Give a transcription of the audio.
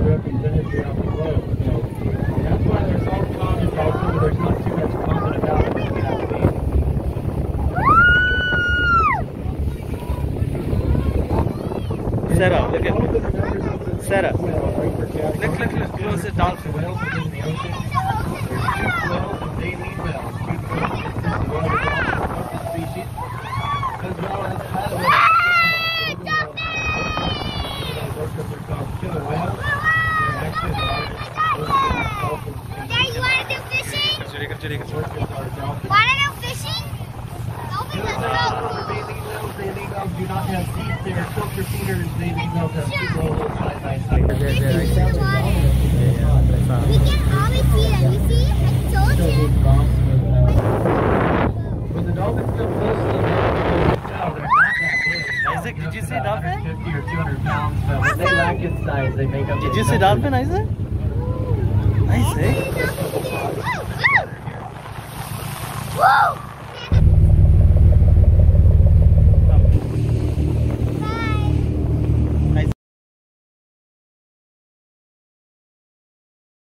represented throughout the globe. So that's why they're so common, also, there's not too much common about it. Sarah, look at me. Sarah. Look, close the dolphin. Whales in the ocean. There's 2 whales and baleen whales. 2 whales species. As well as killer whales. They're actually the largest dolphin species. Dad, you want to do fishing? Want to do fishing? Dolphins are so cool. Baleen whales do not have teeth. They are filter feeders. Baleen whales have 2 little side by side. We can always see them. You see? I told you. When the dolphins come close to the boat, they're not that big. Isaac, did you see dolphin? 50 or 200 pounds, but when they lack in size, they make up. Did you see dolphin, Isaac? Isaac?